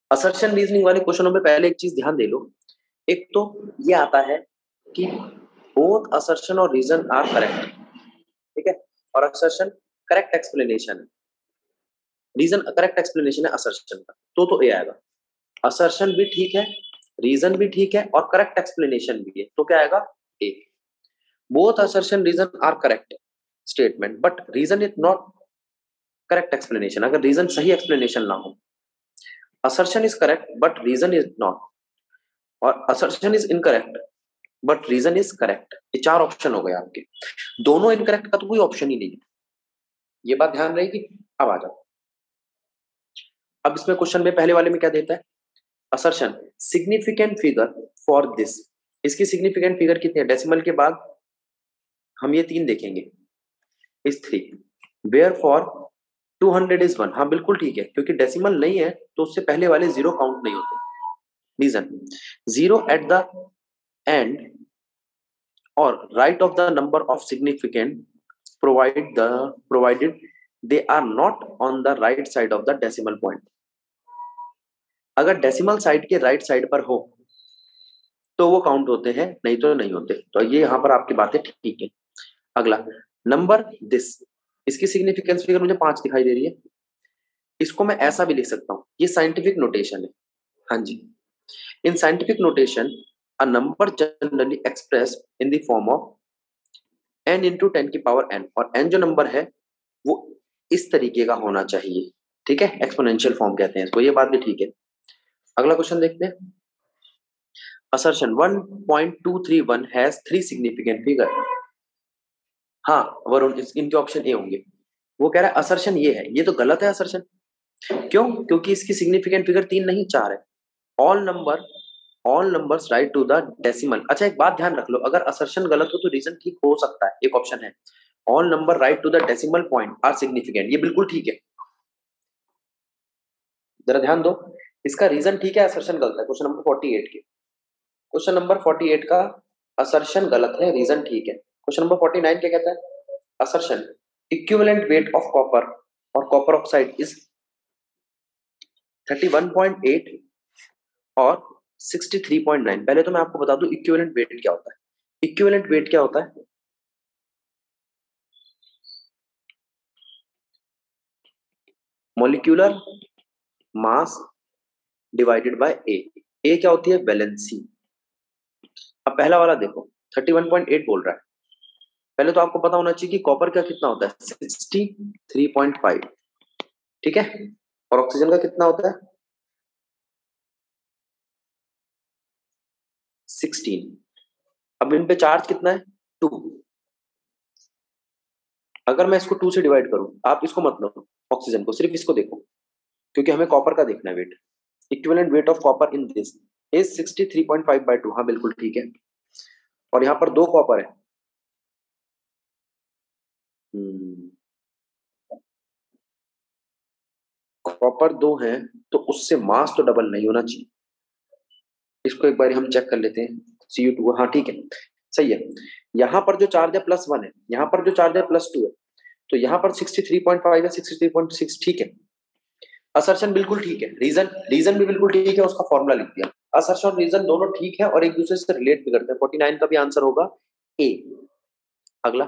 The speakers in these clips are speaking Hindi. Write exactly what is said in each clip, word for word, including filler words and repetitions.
असर्शन रीजनिंग वाले क्वेश्चनों में पहले एक चीज ध्यान दे लो, एक तो ये आता है कि बोथ असर्शन और रीजन आर करेक्ट, ठीक है, और असर्शन करेक्ट एक्सप्लेनेशन है, रीजन करेक्ट एक्सप्लेनेशन है असर्शन का, तो तो ए आएगा। असर्शन भी ठीक है, रीजन भी ठीक है और करेक्ट एक्सप्लेनेशन भी है, तो क्या आएगा? A. Both assertion reason are correct statement but reason is not correct explanation. अगर रीजन सही एक्सप्लेनेशन ना हो, assertion is correct but reason is not, और assertion is incorrect but reason is correct, ये चार ऑप्शन हो गए आपके। दोनों इनकरेक्ट का तो कोई ऑप्शन ही नहीं है, ये बात ध्यान रहेगी। अब आ जाओ, अब इसमें क्वेश्चन में पहले वाले में क्या देता है? Assertion significant figure for this, इसकी सिग्निफिकेंट फिगर कितनी है? डेसिमल के बाद हम ये तीन देखेंगे, इस three, where for two hundred is one. हाँ बिल्कुल ठीक है, क्योंकि डेसिमल नहीं है तो उससे पहले वाले जीरो काउंट नहीं होते। Reason zero at the end और right of the number of significant provide the provided they are not on the right side of the decimal point. अगर डेसिमल साइड के राइट साइड पर हो तो वो काउंट होते हैं, नहीं तो नहीं होते। तो ये यहां पर आपकी बातें ठीक है। अगला नंबर दिस, इसकी सिग्निफिकेंस फिगर मुझे पांच दिखाई दे रही है, इसको मैं ऐसा भी लिख सकता हूं, ये साइंटिफिक नोटेशन है। हाँ जी, in scientific notation a number generally express in the form of n into ten की पावर n, और n जो नंबर है वो इस तरीके का होना चाहिए, ठीक है, एक्सपोनेंशियल फॉर्म कहते हैं इसको, ये बात भी ठीक है। अगला क्वेश्चन देखते हैं। Assertion one point two three one has three significant figure. हाँ वरुण, इनके ऑप्शन ए होंगे। वो कह रहा है असर्शन ये है, ये तो गलत है असर्शन। क्यों? क्योंकि इसकी सिग्निफिकेंट फिगर तीन नहीं चार है। All number all numbers right to the decimal. अच्छा एक बात ध्यान रख लो, अगर असर्शन गलत हो तो रीजन ठीक हो सकता है। एक ऑप्शन है all number right to the decimal point are significant, ये बिल्कुल ठीक है, जरा ध्यान दो। इसका रीजन ठीक है, असर्शन गलत है। क्वेश्चन नंबर फोर्टी एट के, क्वेश्चन नंबर फोर्टी एट का असर्शन गलत है, रीजन ठीक है। क्वेश्चन नंबर फोर्टी नाइन क्या कहता है? Assertion equivalent weight of copper और copper oxide is thirty one point eight और सिक्सटी थ्री पॉइंट नाइन। पहले तो मैं आपको बता दूं इक्विवेलेंट वेट क्या होता है। इक्विवेलेंट वेट क्या होता है? Molecular mass divided by A. A क्या होती है? वैलेंसी। अब पहला वाला देखो, थर्टी वन पॉइंट एट बोल रहा है। पहले तो आपको पता होना चाहिए कि कॉपर का कितना होता है? सिक्सटी थ्री पॉइंट फाइव, ठीक है, और ऑक्सीजन का कितना होता है? सिक्सटीन। अब इन पे चार्ज कितना है? टू। अगर मैं इसको टू से डिवाइड करूं, आप इसको मत लो ऑक्सीजन को, सिर्फ इसको देखो, क्योंकि हमें कॉपर का देखना है weight. Equivalent weight of copper in this is sixty three point five by two. हाँ बिल्कुल ठीक है, और यहाँ पर दो कॉपर है। कॉपर दो है तो उससे मास तो डबल नहीं होना चाहिए। इसको एक बार हम चेक कर लेते हैं। सी यू टू, हाँ ठीक है, सही है। यहाँ पर जो चार्ज है प्लस वन है, यहाँ पर जो चार्ज है प्लस टू है, तो यहाँ पर सिक्सटी थ्री पॉइंट फाइव है, सिक्सटी थ्री पॉइंट सिक्स, ठीक है। असर्शन बिल्कुल ठीक है, रीजन रीजन भी बिल्कुल ठीक है, उसका फॉर्मूला लिख दिया। असर्शन और रीजन दोनों ठीक है और एक दूसरे से रिलेट भी करते हैं। फोर्टी नाइन का भी आंसर होगा ए। अगला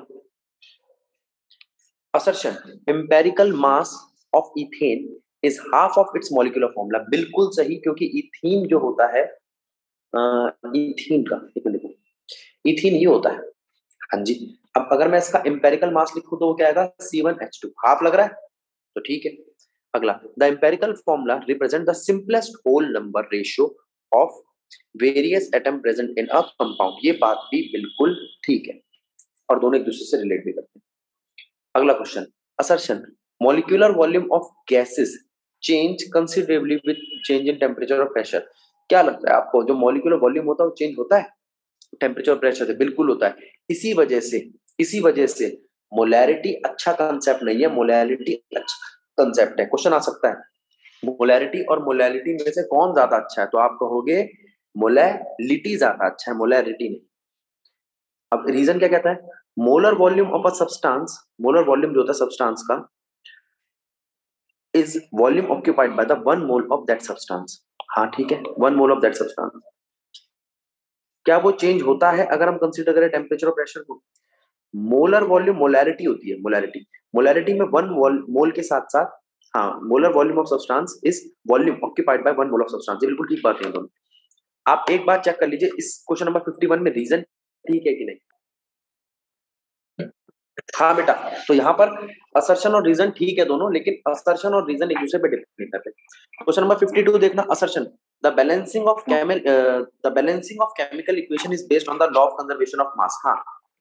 assertion empirical mass of ethane is half of its molecular formula. बिल्कुल सही, क्योंकि इथीन जो होता है, इथीन का देखो, इथीन ये होता है। हाँ जी, अब अगर मैं इसका एम्पेरिकल मास लिखूं तो वो क्या आएगा? C one H two. Half लग रहा है तो ठीक है। अगला the empirical formula represent the simplest whole number ratio of various atom present in a compound. ये बात भी बिल्कुल ठीक है, और दोनों एक दूसरे से रिलेट भी करते हैं। अगला question, assertion molecular volume of gases change considerably with change in temperature और प्रेशर। क्या लगता है आपको, जो मॉलिक्यूलर वॉल्यूम होता है वो चेंज होता है टेम्परेचर और प्रेशर से? बिल्कुल होता है। इसी वजह से इसी वजह से मोलैरिटी अच्छा कंसेप्ट नहीं है, मोलैरिटी अच्छा कंसेप्ट है। क्वेश्चन आ सकता है मोलैरिटी और मोलैलिटी में से कौन ज्यादा अच्छा है, तो आप कहोगे मोलैलिटी ज्यादा अच्छा है, मोलैरिटी नहीं। अब रीजन क्या कहता है? Molar volume of a substance, molar volume जो होता है सब्सटेंस का, is volume occupied by the one mole of that substance. हाँ ठीक है, one mole of that substance. क्या वो चेंज होता है अगर हम कंसीडर करें टेम्परेचर और प्रेशर को? मोलर वॉल्यूम मोलैरिटी होती है, मोलैरिटी मोलैरिटी में वन मोल के साथ साथ, हाँ, molar volume of substance is volume occupied by one mole of substance. ये बिल्कुल ठीक बात है दोनों। आप एक बात चेक कर लीजिए, इस क्वेश्चन नंबर फिफ्टी वन में रीजन ठीक है कि नहीं? हाँ बेटा, तो यहाँ पर असर्शन और रीजन ठीक है दोनों, लेकिन असर्शन और रीजन एक दूसरे पे डिपेंड नहीं करते। क्वेश्चन नंबर फिफ्टी टू देखना, assertion, the balancing of chemical the balancing of chemical equation is based on the law of conservation of mass. हाँ,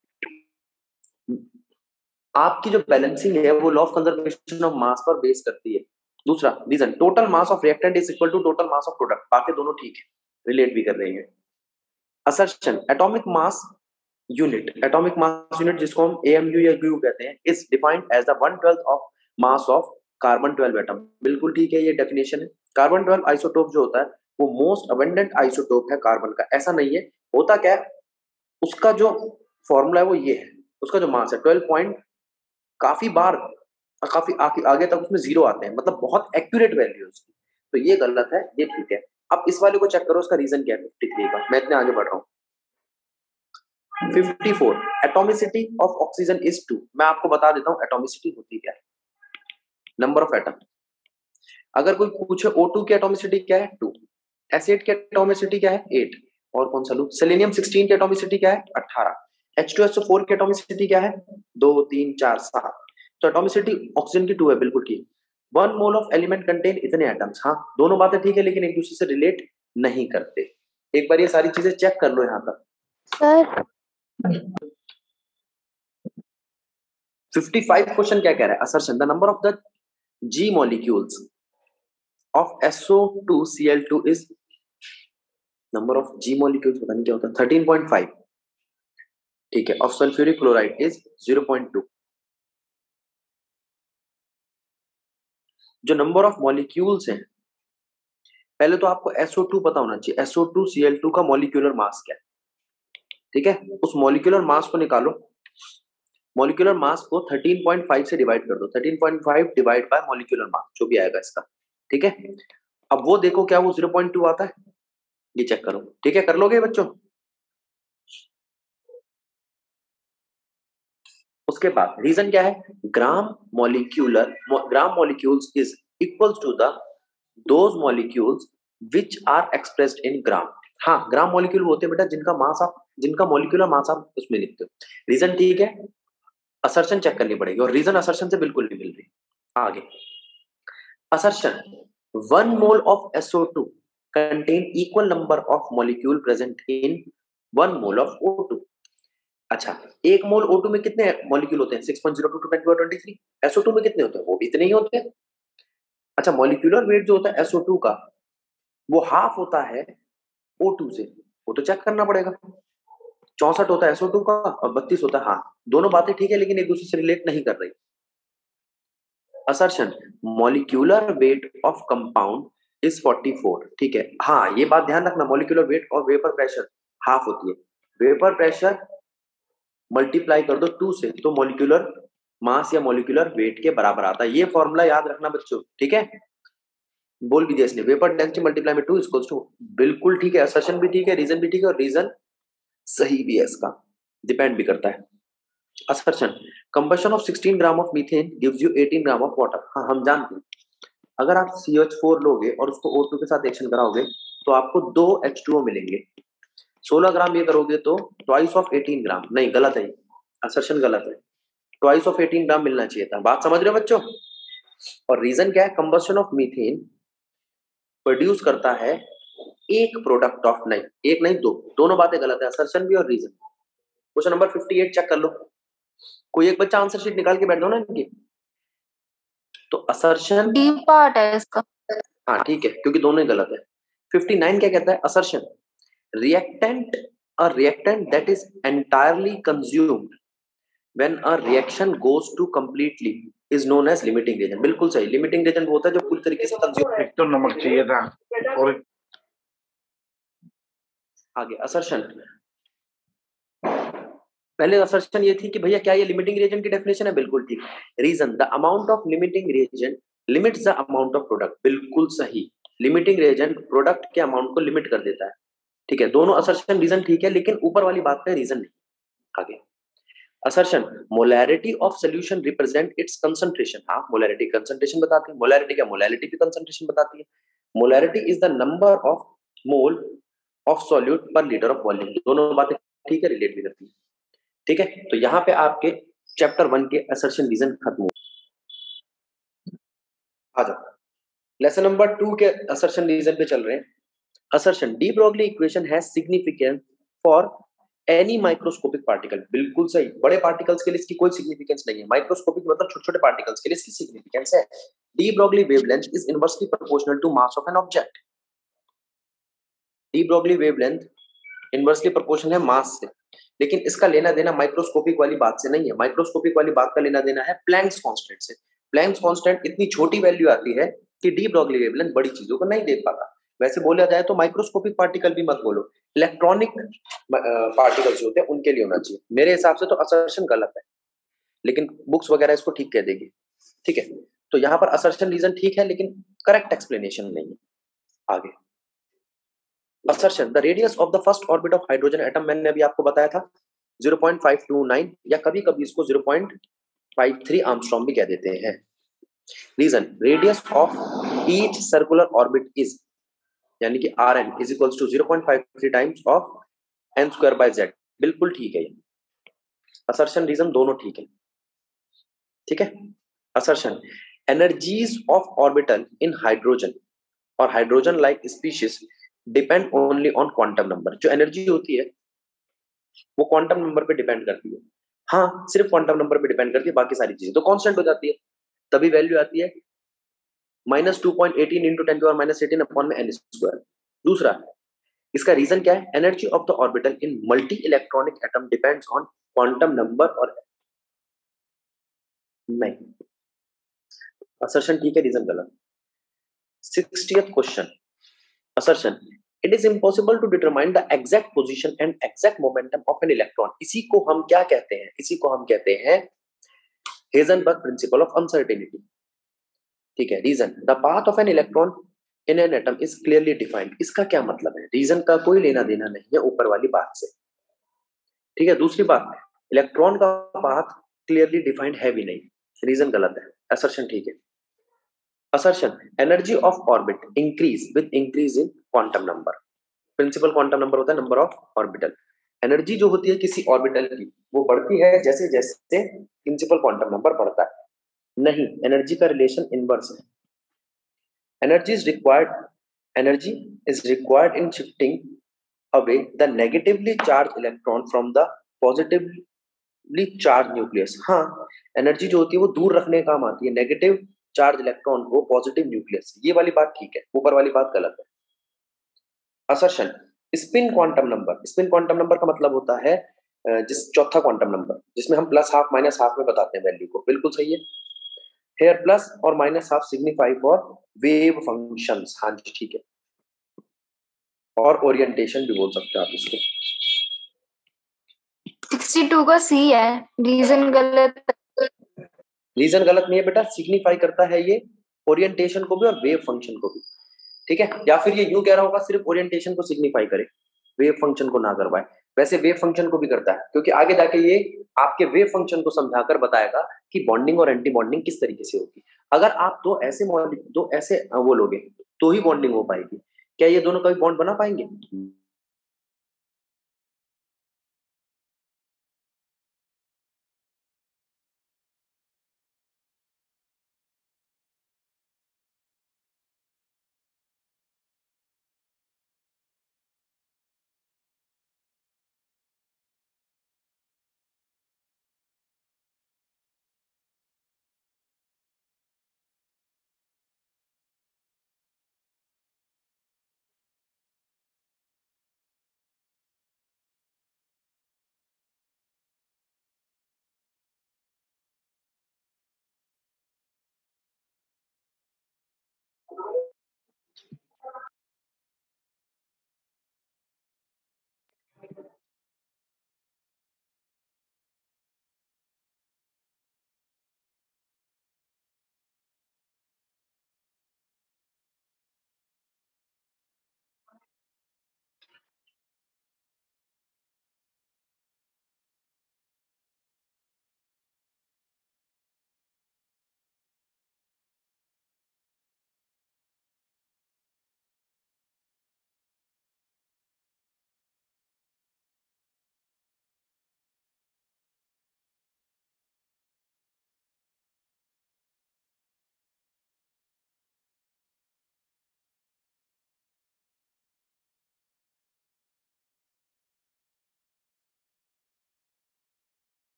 आपकी जो बैलेंसिंग है वो law of conservation of mass पर बेस करती है। दूसरा reason, total mass of reactant is equal to total mass of product. बाकी दोनों ठीक है, रिलेट भी कर रही है। Assertion, atomic mass unit, atomic mass unit जिसको हम एएमयू या यू कहते हैं, is defined as the one twelfth of mass of carbon twelve atom. बिल्कुल ठीक है, ये डेफिनेशन है। कार्बन ट्वेल्व आइसोटोप जो होता है वो मोस्ट अबंडेंट आइसोटोप है कार्बन का। ऐसा नहीं है, होता क्या है, उसका जो फॉर्मूला है वो ये है, उसका जो मास है ट्वेल्व पॉइंट, काफी बार काफी आगे, आगे तक उसमें जीरो आते हैं, मतलब बहुत एक्यूरेट वैल्यू है उसकी। तो ये गलत है, ये ठीक है। अब इस वाले को चेक करो, उसका रीजन क्या है फिफ्टी थ्री का। मैं इतने आगे बढ़ रहा हूँ। Fifty four, atomicity of oxygen is two. मैं आपको बता देता हूँ एटॉमिसिटी होती क्या है, नंबर ऑफ एटम। अगर कोई पूछे ओ टू की एटॉमिसिटी क्या है, टू। एसिड की एटॉमिसिटी क्या है, एट। और कौन सा लूप, सेलेनियम सिक्सटीन की एटॉमिसिटी क्या है, अठारह। H two S O four की एटॉमिसिटी क्या है, दो, तीन, चार, सात। तो एटॉमिसिटी ऑक्सीजन की टू है, बिल्कुल ठीक। One mole of element contain इतने एटम्स। हाँ, दोनों बातें ठीक है, लेकिन एक दूसरे से रिलेट नहीं करते। एक बार ये सारी चीजें चेक कर लो यहाँ तक। सर फिफ्टी फाइव क्वेश्चन क्या कह रहा है, assertion, the number of the G molecules of S O two C L two is, number of G molecules पता नहीं क्या होता है, थर्टीन पॉइंट फाइव। ठीक है, of sulfuric chloride is zero point two. जो नंबर ऑफ मॉलिक्यूल्स हैं, पहले तो आपको S O टू पता होना चाहिए, S O two C L two का मॉलिक्यूलर मास क्या है। ठीक है, उस मॉलिक्यूलर मास को निकालो। मॉलिक्यूलर मास को थर्टीन पॉइंट फाइव से डिवाइड कर दो, thirteen point five divide by molecular mass, जो भी आएगा इसका। ठीक है, अब वो देखो क्या वो ज़ीरो पॉइंट टू आता है, ये चेक करो। ठीक है, कर लोगे बच्चों? उसके बाद रीजन क्या है, gram molecular, gram molecules is equals to the those molecules which are expressed in gram. हाँ, ग्राम मॉलिक्यूल होते हैं बेटा जिनका मास आप, जिनका मॉलिक्यूलर मास आप उसमें लिखते हो। रीजन ठीक है, असर्शन चेक करनी पड़ेगी, और रीजन असर्शन से बिल्कुल नहीं मिल रही। आगे assertion, one mole of S O two contain equal number of molecule present in one mole of O two. अच्छा, एक मोल O टू में कितने मॉलिक्यूल होते हैं, six point zero two two ten twenty three. S O two में कितने होते हैं, वो भी इतने ही होते हैं। अच्छा, मॉलिक्यूलर वेट जो होता है S O टू का, वो हाफ होता है O टू से, वो तो चेक करना पड़ेगा। चौसठ होता है S O टू का और बत्तीस होता है। हाँ, दोनों बातें ठीक है, लेकिन एक दूसरे से रिलेट नहीं कर रही। Assertion, molecular weight of compound is forty four. ठीक है, हाँ, ये बात ध्यान रखना, मॉलिक्यूलर वेट और वेपर प्रेशर हाफ होती है। वेपर प्रेशर मल्टीप्लाई कर दो टू से, तो मॉलिक्यूलर मास या मॉलिक्यूलर वेट के बराबर आता है। ये फॉर्मूला याद रखना बच्चों, ठीक है। बोल भी दिया इसने, वेपर डेंसिटी मल्टीप्लाई में टू इक्वल्स टू। बिल्कुल ठीक है, असर्शन भी ठीक है, रीजन भी ठीक है, और रीजन सही भी है, इसका डिपेंड भी करता है। Assertion, combustion of sixteen gram of methane gives you eighteen gram of water. हाँ, हम जानते हैं, अगर आप सी एच फोर लोगे और उसको O टू के साथ एक्शन कराओगे तो आपको दो एच टू ओ मिलेंगे। सोलह ग्राम ये करोगे तो ट्वाइस ऑफ एटीन ग्राम, नहीं गलत है, असर्शन गलत है, ट्वाइस ऑफ एटीन ग्राम मिलना चाहिए था। बात समझ रहे हो बच्चों? और रीजन क्या है, कंबशन ऑफ मीथेन प्रोड्यूस करता है एक प्रोडक्ट ऑफ, नहीं एक नहीं दो, दोनों बातें गलत है, असर्शन भी और reason. Question number fifty eight check कर लो, कोई एक बच्चा आंसर शीट निकाल के बैठ जाओ ना इनकी। तो असर्शन डी पार्ट है इसका। हाँ ठीक है, क्योंकि दोनों ही गलत है। फिफ्टी नाइन क्या कहता है, assertion, reactant, a reactant that is entirely consumed when a reaction goes to completely is known as limiting reagent। बिल्कुल सही, limiting reagent वो होता है जो पूरी तरीके से कंज्यूम। एक तो नमक चाहिए था और आगे असर्शन, पहले असर्शन ये थी कि भैया क्या ये लिमिटिंग रिएजेंट की डेफिनेशन है, बिल्कुल ठीक। Reason, the amount of limiting reagent limits the amount of product, बिल्कुल सही। लिमिटिंग रीजन प्रोडक्ट के अमाउंट को लिमिट कर देता है। ठीक है, दोनों असर्शन रीजन ठीक है, लेकिन ऊपर वाली बात का रीजन नहीं। आगे assertion, molarity of solution represent its concentration. हाँ, मोलैरिटी कंसंट्रेशन बताती है। मोलैरिटी क्या, मोलैरिटी भी कंसंट्रेशन बताती है। Molarity is the number of mole of solute per litre of volume. दोनों बातें ठीक है, रिलेट भी करती है। ठीक है, तो यहाँ पे आपके चैप्टर वन के असर्शन रीजन खत्म हो। आ जाओ लेसन नंबर टू के असर्शन रीजन पे चल रहे हैं। Assertion, de Broglie equation has significance for any microscopic particle. बिल्कुल सही, बड़े पार्टिकल्स के लिए इसकी कोई सिग्निफिकेंस नहीं है। माइक्रोस्कोपिक मतलब छोटे छोटे पार्टिकल्स के लिए इसकी सिग्निफिकेंस है। De Broglie wavelength is inversely proportional to mass of an object. De Broglie wavelength inversely proportional है मास से, लेकिन इसका लेना देना माइक्रोस्कोपिक वाली बात से नहीं है। माइक्रोस्कोपिक वाली बात का लेना देना है प्लैंक्स कांस्टेंट से। प्लैंक्स कांस्टेंट इतनी छोटी वैल्यू आती है कि डी ब्रोगली वेवलेंथ बड़ी चीजों को नहीं देख पाता। वैसे बोला जाए तो माइक्रोस्कोपिक पार्टिकल भी मत बोलो, इलेक्ट्रॉनिक पार्टिकल्स होते हैं उनके लिए होना चाहिए। मेरे हिसाब से तो असर्शन गलत है, लेकिन बुक्स वगैरह इसको ठीक कह देगी। ठीक है, तो यहाँ पर असर्शन रीजन ठीक है, लेकिन करेक्ट एक्सप्लेनेशन नहीं है। आगे assertion, the radius of the first orbit of hydrogen atom, मैंने अभी आपको बताया था zero point five two nine, या कभी कभी इसको zero point five three angstrom भी कह देते हैं। Reason, radius of each circular orbit is, यानी कि R N is equals to zero point five three times of N square by Z. बिल्कुल ठीक है, ये असर्शन रीजन दोनों ठीक है। ठीक है, assertion, energies of orbital in hydrogen और hydrogen like species depend only on quantum number. जो एनर्जी होती है वो क्वांटम नंबर पे डिपेंड करती है। हाँ, सिर्फ क्वांटम नंबर पे डिपेंड करती है, बाकी सारी चीजें तो कांस्टेंट हो जाती है। तभी वैल्यू आती है minus two point eighteen into ten to minus eighteen upon में एन स्क्वायर। दूसरा, इसका रीजन क्या है, energy of the orbital in multi electronic atom depends on quantum number और नहीं। असर्शन ठीक है, रीजन गलत। Sixtieth question, assertion, it is impossible to determine the exact position and exact momentum of an electron। इसी को हम क्या कहते हैं, इसी को हम कहते हैं हेजनबर्ग प्रिंसिपल ऑफ अनसर्टेनिटी। ठीक है, reason, the path of an electron in an atom is clearly defined. इसका क्या मतलब है, रीजन का कोई लेना देना नहीं है ऊपर वाली बात से। ठीक है, दूसरी बात, इलेक्ट्रॉन का पाथ क्लियरली डिफाइंड है भी नहीं, रीजन गलत है। असर्शन ठीक है। Assertion, energy of orbit increase with increase in quantum number. Principal quantum number होता है नंबर ऑफ ऑर्बिटल। एनर्जी जो होती है किसी ऑर्बिटल की वो बढ़ती है जैसे जैसे प्रिंसिपल क्वांटम नंबर बढ़ता है। नहीं, एनर्जी का रिलेशन इनवर्स है। Energy is required energy is required in shifting away the negatively charge electron from the positively charge nucleus. हाँ, एनर्जी जो होती है वो दूर रखने का काम आती है नेगेटिव चार्ज इलेक्ट्रॉन को पॉजिटिव न्यूक्लियस। ये वाली बात ठीक है, ऊपर वाली बात गलत है। Assertion, spin quantum number, spin quantum number का मतलब होता है जिस चौथा क्वांटम नंबर जिसमें हम प्लस हाफ माइनस हाफ में बताते हैं वैल्यू को। बिल्कुल सही है। हेयर प्लस और minus half signify for wave functions. हाँ जी ठीक है, और ओरिएंटेशन भी बोल सकते हैं आप इसको। सिक्सटी टू का सी है, रीजन गलत। रीजन गलत नहीं है बेटा, सिग्निफाई करता है ये ओरिएंटेशन को भी और वेव फंक्शन को भी। ठीक है, या फिर ये यूं कह रहा होगा सिर्फ ओरिएंटेशन को सिग्निफाई करे, वेव फंक्शन को ना करवाए। वैसे वेव फंक्शन को भी करता है, क्योंकि आगे जाके ये आपके वेव फंक्शन को समझाकर बताएगा कि बॉन्डिंग और एंटी बॉन्डिंग किस तरीके से होगी। अगर आप दो ऐसे दो ऐसे वो लोगे तो ही बॉन्डिंग हो पाएगी। क्या ये दोनों कभी बॉन्ड बना पाएंगे?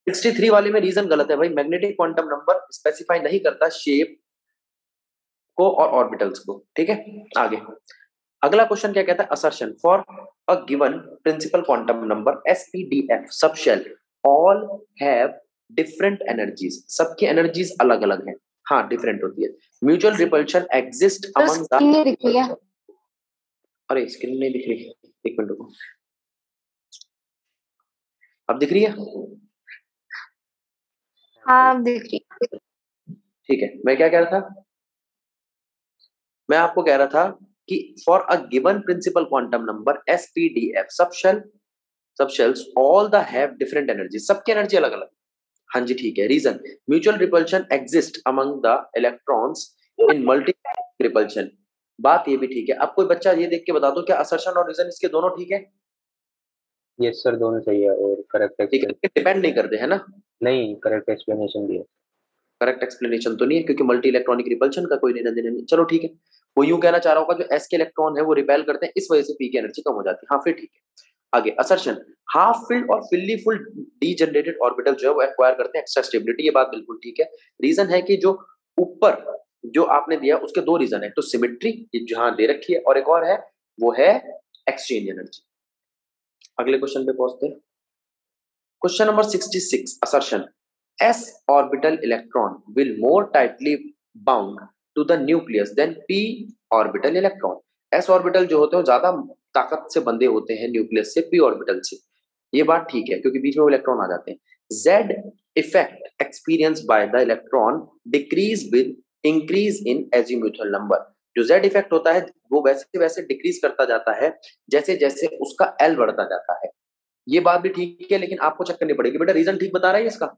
सिक्सटी थ्री वाले में रीजन गलत है भाई, मैग्नेटिक क्वांटम नंबर स्पेसिफाई नहीं करता शेप को और ऑर्बिटल्स को, ठीक है। आगे अगला क्वेश्चन क्या कहता है, assertion for a given principal quantum number s p d f sub shell all have different energies, सबकी एनर्जीज अलग अलग हैं, हाँ डिफरेंट होती है। Mutual repulsion exist among the, screen नहीं दिख रही है। अरे स्क्रीन नहीं दिख रही, एक मिनट रुको, अब दिख रही है? हाँ अब दिख रही है। ठीक है, मैं क्या कह रहा था, मैं आपको कह रहा था कि for a given principal quantum number s p d f sub shell sub shells all the have different energy, सबकी एनर्जी अलग अलग, हाँ जी ठीक है। Reason mutual repulsion exist among the electrons in multi repulsion, बात ये भी ठीक है। अब कोई बच्चा ये देख के बता दो क्या असर्शन और रीजन इसके दोनों ठीक है? यस सर, दोनों सही है और करेक्ट ठीक है, डिपेंड नहीं करते है ना? नहीं, करेक्ट एक्सप्लेनेशन भी है। करेक्ट एक्सप्लेनेशन तो नहीं है क्योंकि मल्टी इलेक्ट्रॉनिक रिपल्शन का कोई लेना देना नहीं, चलो ठीक है। वो यूं कहना चाह रहा होगा जो एस के इलेक्ट्रॉन है वो रिपेल करते हैं, इस वजह से पी की एनर्जी कम हो जाती है, हाँ फिर ठीक है। आगे असर्शन हाफ फिल्ड और फिल्ली फुल डीजनरेटेड ऑर्बिटल जो है वो एक्वायर करते हैं एक्स्ट्रा स्टेबिलिटी, ये बात बिल्कुल ठीक है। रीजन है कि जो ऊपर जो आपने दिया उसके दो रीजन है, तो सिमेट्री जहां दे रखी है और एक और है वो है एक्सचेंज एनर्जी। अगले क्वेश्चन पे पहुंचते हैं, question number sixty six assertion s orbital electron will more tightly bound to the nucleus than p orbital electron, s orbital जो होते हैं ज्यादा ताकत से बंधे होते हैं न्यूक्लियस से p orbital से, ये बात ठीक है क्योंकि बीच में वो इलेक्ट्रॉन आ जाते हैं। z effect experienced by the electron decrease with increase in azimuthal number, जो z इफेक्ट होता है वो वैसे वैसे डिक्रीज करता जाता है जैसे जैसे उसका l बढ़ता जाता है, ये बात भी ठीक है लेकिन आपको चेक करनी पड़ेगी। बेटा रीजन ठीक बता रहा है इसका?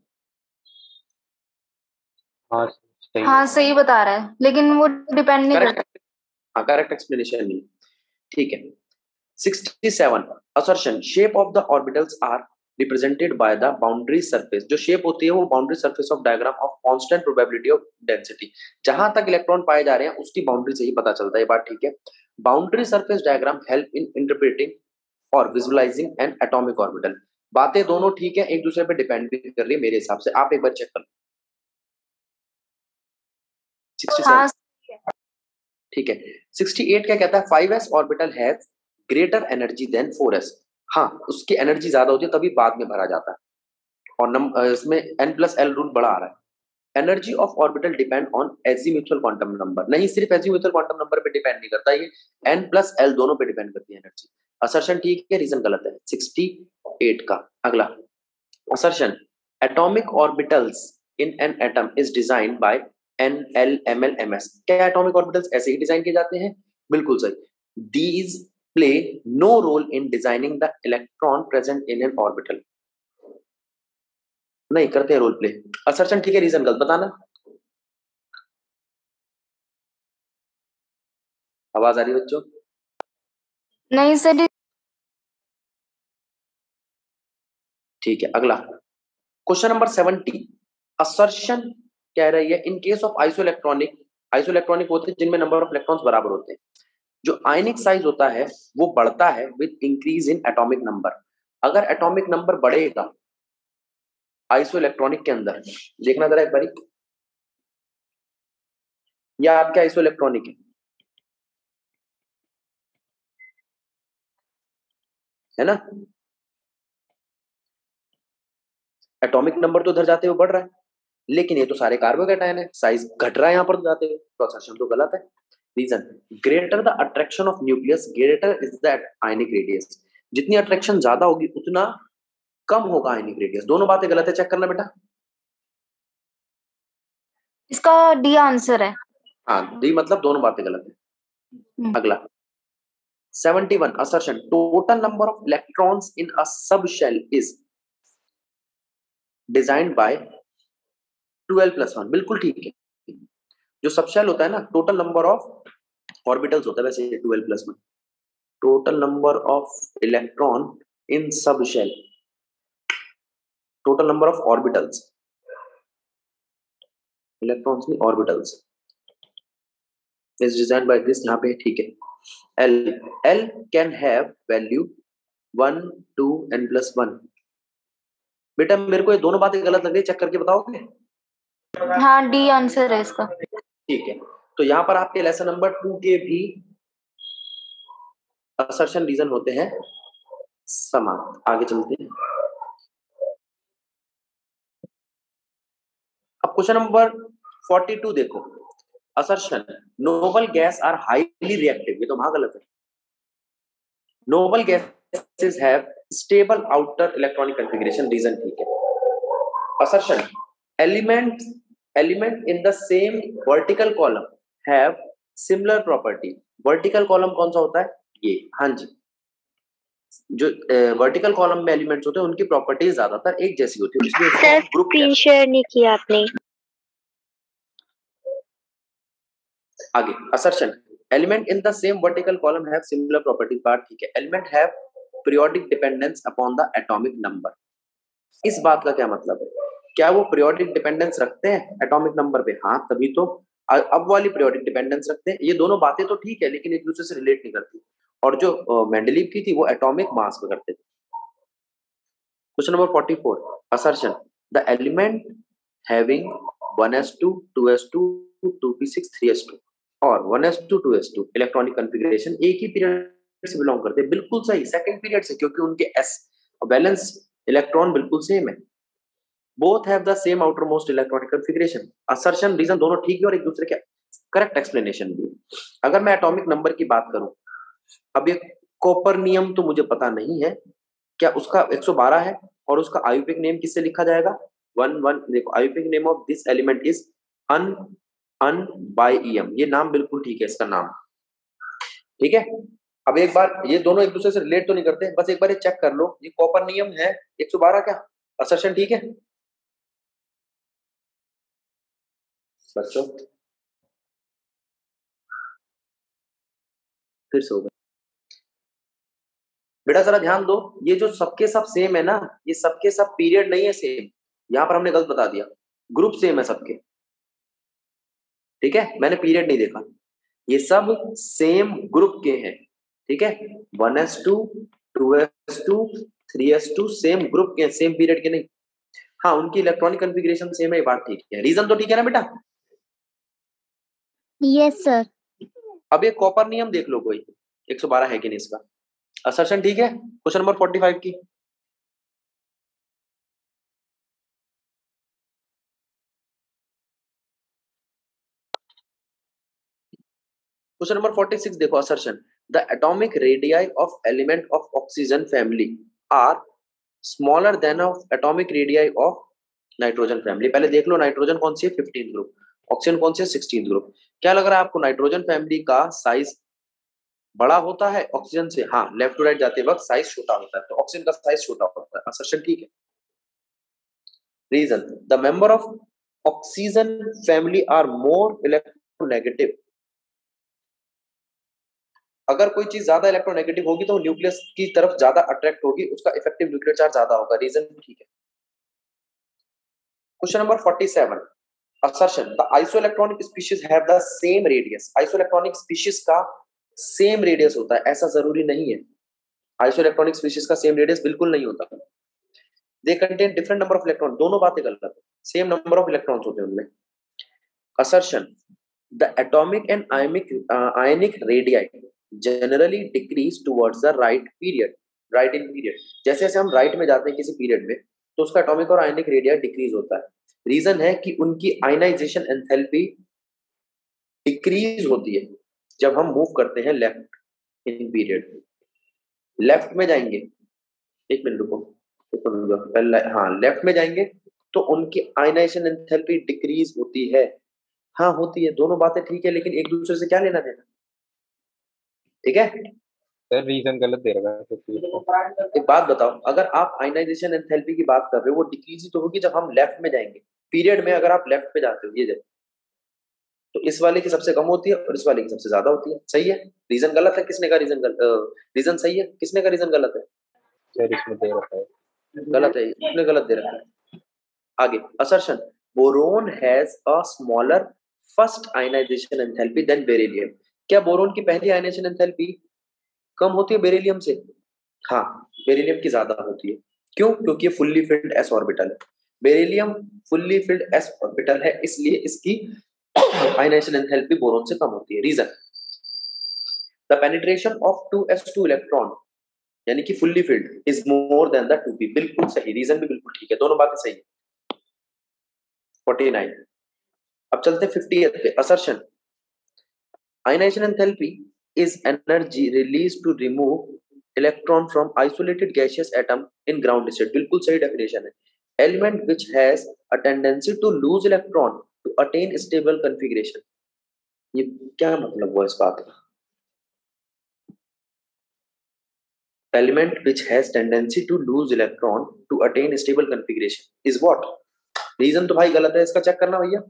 हाँ सही हाँ सही बता रहा है लेकिन वो डिपेंड नहीं करता। करेक्ट, हाँ करेक्ट एक्सप्लेनेशन नहीं, ठीक है। Sixty seven assertion shape of the orbitals are represented by the boundary surface, जो शेप होती है वो boundary surface of diagram of constant probability of density, जहां तक इलेक्ट्रॉन पाए जा रहे हैं उसकी बाउंड्री से ही पता चलता है, ये बात ठीक है। Boundary surface diagram help in interpreting और विजुअलाइजिंग एन एटॉमिक ऑर्बिटल, बातें दोनों ठीक है, एक दूसरे पे डिपेंड भी कर रही है मेरे हिसाब से, आप एक बार चेक कर लो। सिक्सटी सेवन हाँ ठीक है। सिक्सटी एट क्या कहता है, five S orbital has greater energy than four S, हाँ उसकी एनर्जी ज्यादा होती है तभी बाद में भरा जाता है, और नम, इसमें एन प्लस एल रूल बड़ा आ रहा है। Energy of orbital depend on azimuthal quantum number, नहीं सिर्फ एजीम्यूथुअल क्वांटम नंबर पे डिपेंड नहीं करता, ये एन प्लस एल दोनों पे डिपेंड करती है एनर्जी। असर्शन ठीक है, रीजन गलत है सिक्सटी एट का। अगला assertion atomic orbitals in an atom is designed by N L M L M S, क्या एटॉमिक ऑर्बिटल्स ऐसे ही डिजाइन किए जाते हैं? बिल्कुल सही। These play no role in designing the electron present in an orbital, नहीं करते रोल प्ले। असर्शन ठीक है, रीजन गलत बताना। आवाज आ रही है बच्चों? नहीं सर। ठीक है। अगला क्वेश्चन नंबर सेवेंटी असर्शन कह रही है in case of isoelectronic, isoelectronic होते हैं जिनमें नंबर ऑफ इलेक्ट्रॉन्स बराबर होते हैं, जो आयनिक साइज होता है वो बढ़ता है with increase in atomic number, अगर एटॉमिक नंबर बढ़ेगा आइसोइलेक्ट्रॉनिक के अंदर, देखना जरा एक बारी, या आपके आइसोइलेक्ट्रॉनिक है है ना, एटॉमिक नंबर तो उधर जाते हुए बढ़ रहा है, लेकिन ये तो सारे कार्बोकैटायन है, साइज घट रहा है यहाँ पर तो जाते हुए, तो असर्शन तो गलत है। Reason greater the attraction of nucleus greater is the ionic radius, जितनी अट्रैक्शन ज्यादा होगी उतना कम होगा आयनिक रेडियस, दोनों बातें गलत है, चेक करना बेटा। इसका डी आंसर है। हाँ डी मतलब दोनों बातें गलत है। अगला seventy one assertion total number of electrons in a sub shell is designed by twelve plus one, बिल्कुल ठीक है। जो सब शेल होता है ना टोटल नंबर ऑफ ऑर्बिटल्स होता है वैसे twelve plus one, total number of electron in sub shell, total number of orbitals, electrons में orbitals is designed by this, यहाँ पे ठीक है। L L can have value one two N plus one, बेटा मेरे को ये दोनों बातें गलत लग रही, चेक करके बताओगे? हाँ, डी आंसर है इसका। ठीक है, तो यहाँ पर आपके लेसन नंबर टू के भी असर्शन रीजन होते हैं समान। आगे चलते हैं। अब क्वेश्चन नंबर फोर्टी टू देखो, assertion noble gas are highly reactive, ये तो वहां गलत है। Noble gases have stable outer electronic configuration, reason ठीक है। Assertion element element in the same vertical column have similar property. Vertical column कौन सा होता है? ये, हाँ जी, जो वर्टिकल कॉलम में एलिमेंट्स होते हैं उनकी प्रॉपर्टीज ज्यादातर एक जैसी होती है, इसलिए उसको हम ग्रुप स्क्रीन शेयर नहीं किया आपने। आगे assertion element in the same vertical column have similar properties, बात ठीक है। Element have periodic dependence upon the atomic number, इस बात का क्या मतलब है? क्या वो पीरियोडिक डिपेंडेंस रखते हैं एटॉमिक नंबर पे? हाँ, तभी तो अब वाली पीरियोडिक डिपेंडेंस रखते हैं। ये दोनों बातें तो ठीक है, लेकिन एक दूसरे से रिलेट नहीं करती। और जो मेंडलीव की थी वो एटॉमिक मास पे करते थे। Question number forty four, assertion the element having one S two, two S two, two P six, three S two और one S two, two S two electronic configuration एक ही पीरियड से बिलोंग करते हैं। बिल्कुल सही, सेकंड पीरियड से, क्योंकि उनके एस वैलेंस इलेक्ट्रॉन बिल्कुल सेम है। Both have the same outer most electronic configuration. Assertion reason दोनों ठीक है और एक दूसरे के करेक्ट एक्सप्लेनेशन भी। अगर मैं एटॉमिक नंबर की बात करूं, अब ये कोपरनियम तो मुझे पता नहीं है, क्या उसका एक सौ बारह है और उसका आयुर्वेदिक नेम किससे लिखा जाएगा? वन वन देखो, ayurvedic name of this element is ununbium, ये नाम बिल्कुल ठीक है इसका नाम, ठीक है। अब एक बार ये दोनों एक दूसरे से रिलेट तो नहीं करते, बस एक बार ये चेक कर लो, ये कोपरनियम है एक सौ बारह, क्या असर्शन ठीक है बच्चों? फिर से हो गया बेटा, जरा ध्यान दो, ये जो सबके सब सेम है ना, ये सबके सब पीरियड नहीं है सेम, यहां पर हमने गलत बता दिया, ग्रुप सेम है सबके, ठीक है, मैंने पीरियड नहीं देखा। ये सब सेम ग्रुप के हैं, ठीक है, one S two, two S two, three S two same group के, सेम पीरियड के नहीं। हाँ, उनकी इलेक्ट्रॉनिक कॉन्फ़िगरेशन सेम है, ये बात ठीक है। रीजन तो ठीक है ना बेटा? Yes sir. अब ये कॉपरनियम देख लो, कोई एक सौ बारह है कि नहीं इसका? असर्शन ठीक है। क्वेश्चन नंबर फोर्टी फाइव की, क्वेश्चन नंबर फोर्टी सिक्स देखो, assertion the atomic radii of element of oxygen family are smaller than of atomic radii of nitrogen family. पहले देख लो, नाइट्रोजन कौन सी है? Fifteen group. ऑक्सीजन कौन सी है? Sixteen group. क्या लग रहा है आपको, नाइट्रोजन फैमिली का साइज बड़ा होता है ऑक्सीजन से? हाँ, लेफ्ट टू राइट जाते वक्त साइज छोटा होता है, तो ऑक्सीजन का साइज छोटा होता है। असर्शन ठीक है। Reason the member of oxygen family are more electronegative. अगर कोई चीज ज्यादा इलेक्ट्रोनेगेटिव होगी तो न्यूक्लियस की तरफ ज्यादा अट्रैक्ट होगी, उसका इफेक्टिव न्यूक्लियर चार्ज ज्यादा होगा। रीजन ठीक है। Question number forty seven, assertion the isoelectronic species have the same radius। isoelectronic species का सेम रेडियस होता है, ऐसा जरूरी नहीं है। आइसोइलेक्ट्रॉनिक स्पीशीज का सेम रेडियस बिल्कुल नहीं होता। They contain different number of electron, दोनों बातें गलत है, सेम नंबर ऑफ इलेक्ट्रॉन्स होते हैं उनमें। Assertion the atomic and ionic ionic radii generally decrease towards the right period, right in period. जैसे जैसे हम राइट में जाते हैं किसी पीरियड में, तो उसका एटॉमिक और आयनिक रेडियाई डिक्रीज होता है। रीजन है कि उनकी आयनाइजेशन एंथैल्पी डिक्रीज होती है जब हम मूव करते हैं लेफ्ट इन पीरियड। लेफ्ट में जाएंगे, एक मिनट रुको, पहले हाँ लेफ्ट में जाएंगे तो उनकी आयनाइजेशन एंथैल्पी डिक्रीज होती है। हाँ होती है, दोनों बातें ठीक है, लेकिन एक दूसरे से क्या लेना देना, ठीक है सर? रीजन गलत दे रहा है तो एक बात बताओ, अगर आप आयनाइजेशन एंथैल्पी की बात कर रहे हो, वो डिक्रीज ही तो होगी जब हम लेफ्ट में जाएंगे पीरियड में। अगर आप लेफ्ट पे जाते हो, ये देखो, तो इस वाले की सबसे कम होती है और इस वाले की सबसे ज्यादा होती है। सही है, रीजन गलत है, किसने का रीजन गलत? रीजन सही है, किसने का रीजन गलत है? सर इसमें दे रखा है, गलत है, इसने गलत दे रखा है। आगे assertion boron has a smaller first ionisation enthalpy than beryllium. क्या बोरोन की पहली आयनाइजेशन एंथैल्पी कम होती है बेरिलियम से? हाँ, बेरिलियम की ज्यादा होती है। क्यों? क्योंकि ये फुल्ली फिल्ड एस ऑर्बिटल है। Beryllium fully filled S orbital है, इसलिए इसकी आयनाइजेशन एंथैल्पी बोरॉन से कम होती है। Reason, the penetration of two S two electron यानी कि fully filled is more than the two P. बिल्कुल सही, रीजन भी बिल्कुल ठीक है, दोनों बातें सही है। उनचास। अब चलते हैं फिफ्टियथ पे, assertion, ionisation enthalpy is energy release to remove electron from isolated gaseous atom in ground state. बिल्कुल सही डेफिनेशन है। Element which has a tendency to lose electron to attain stable configuration. ये क्या मतलब हुआ इस बात का? Element which has tendency to lose electron to attain stable configuration is what? Reason तो भाई गलत है, इसका चेक करना भैया।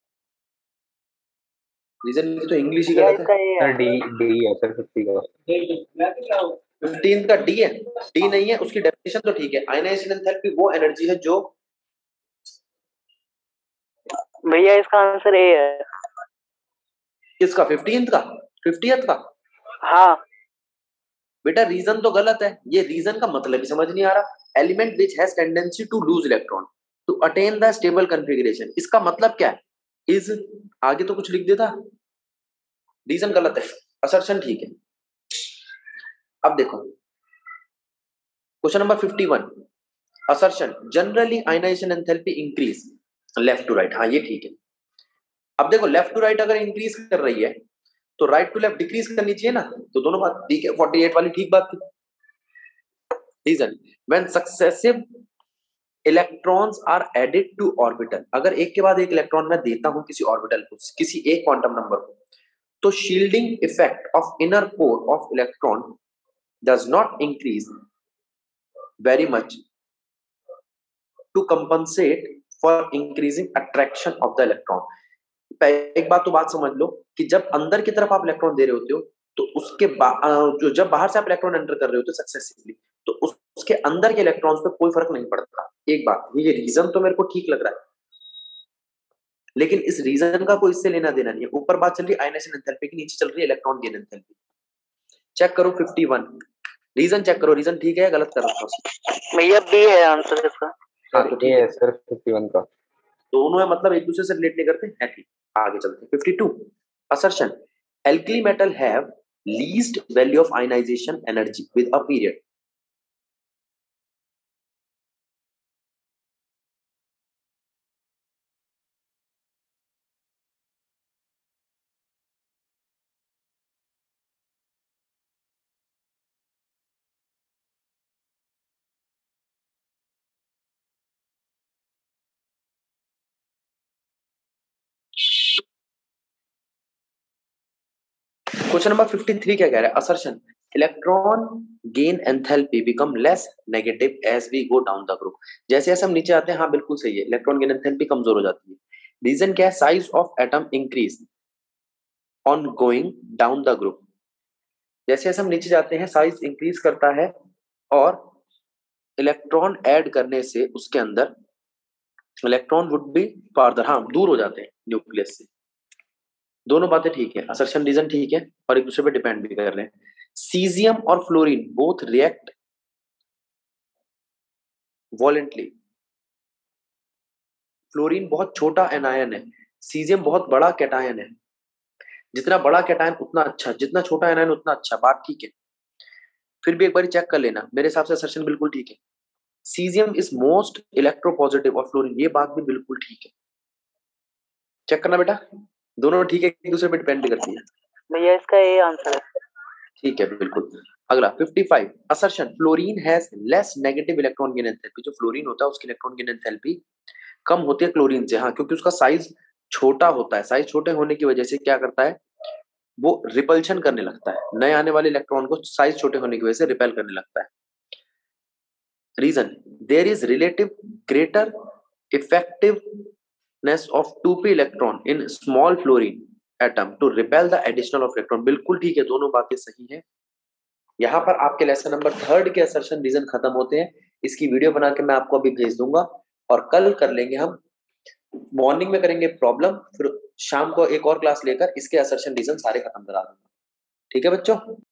रीजन की तो इंग्लिश ही गलत है। सर डी डी है सर फिफ्टी का। फिफ्टीन का डी है? डी नहीं है, उसकी डेफिनेशन तो ठीक है। आयनाइजेशन एंथैल्पी वो एनर्जी है जो, भैया इसका आंसर ए है। किसका? फिफ्टीन का? फिफ्टियथ का? हाँ बेटा रीजन तो गलत है, ये रीजन का मतलब ही समझ नहीं आ रहा। Element which has tendency to lose electron to attain the stable configuration, इसका मतलब क्या है? इज आगे तो कुछ लिख देता। रीजन गलत है, असर्शन ठीक है। अब देखो question number fifty one, assertion generally ionisation enthalpy increase left to right. हाँ ये ठीक है। अब देखो लेफ्ट टू राइट अगर इंक्रीज कर रही है तो राइट टू लेफ्ट डिक्रीज करनी चाहिए ना, तो दोनों बात ठीक है। फोर्टी एट वाली ठीक बात थी। Reason, when successive electrons are added to orbital, अगर एक के बाद एक इलेक्ट्रॉन मैं देता हूं किसी ऑर्बिटल को, किसी एक क्वांटम नंबर को, तो shielding effect of inner core of electron does not increase very much to compensate for increasing attraction of the electron. एक बात तो बात समझ लो कि जब अंदर की तरफ आप इलेक्ट्रॉन दे रहे होते हो तो उसके जो जब बाहर से आप इलेक्ट्रॉन एंटर कर रहे होते हो सक्सेसिवली, तो उस, उसके अंदर के इलेक्ट्रॉन्स पे कोई फर्क नहीं पड़ता। एक बात, ये रीजन तो मेरे को ठीक लग रहा है, लेकिन इस रीजन का कोई इससे लेना देना नहीं है। ऊपर बात चल रही है आयनाइजेशन एंथैल्पी की, नीचे चल रही है इलेक्ट्रॉन गेन एंथैल्पी। चेक करो फिफ्टी वन, रीजन चेक करो, रीजन ठीक है गलत कर रखा है भैया बी है आंसर इसका। हाँ तो ठीक है सर फिफ्टी वन का। दोनों है, मतलब एक दूसरे से रिलेट नहीं करते हैं। ठीक, आगे चलते हैं। Fifty two, assertion, alkali metal have least value of ionization energy with a period। Question number fifty three क्या कह रहा है? Assertion, electron gain enthalpy become less negative as we go down the group. जैसे जैसे हम नीचे आते हैं, हाँ बिल्कुल सही है, इलेक्ट्रॉन गेन एंथैल्पी कमजोर हो जाती है। रीजन क्या है? Size of atom increase on going down the group. जैसे जैसे हम न्नीचे जाते हैं साइज इंक्रीज करता है, और इलेक्ट्रॉन ऐड करने से उसके अंदर इलेक्ट्रॉन वुड बी फार्दर, हाँ दूर हो जाते हैं न्यूक्लियस से। दोनों बातें ठीक है, असर्शन रीजन ठीक है और एक दूसरे पे डिपेंड भी कर रहे हैं। सीजियम और fluorine both react violently. Fluorine बहुत छोटा एनायन है, सीजियम बहुत बड़ा कैटायन है। जितना बड़ा कैटायन उतना अच्छा, जितना छोटा एनायन उतना अच्छा, बात ठीक है। फिर भी एक बार चेक कर लेना, मेरे हिसाब से असर्शन बिल्कुल ठीक है। सीजियम इज मोस्ट इलेक्ट्रोपॉजिटिव और फ्लोरीन, ये बात भी बिल्कुल ठीक है। चेक करना बेटा, दोनों ठीक है, एक दूसरे पे डिपेंड भी करती है। भैया इसका ये आंसर है। ठीक है बिल्कुल। अगला fifty five, assertion, fluorine has less negative electron gain enthalpy. जो फ्लोरीन होता है उसकी इलेक्ट्रॉन गेन एंथैल्पी कम होती है क्लोरीन से, हाँ क्योंकि उसका साइज छोटा होता है। साइज छोटे होने की वजह से क्या करता है, वो रिपल्शन करने लगता है, नए आने वाले इलेक्ट्रॉन को साइज छोटे होने की वजह से रिपेल करने लगता है। Reason, there is relative greater effectiveness of two p electron in small fluorine atom to repel the additional of electron. बिल्कुल ठीक है, दोनों बातें सही है। यहाँ पर आपके लेसन नंबर थर्ड के असर्शन रीजन खत्म होते हैं। इसकी वीडियो बना के मैं आपको अभी भेज दूंगा, और कल कर लेंगे हम, मॉर्निंग में करेंगे प्रॉब्लम, फिर शाम को एक और क्लास लेकर इसके असर्शन रीजन सारे खत्म करा दूंगा। ठीक है बच्चों।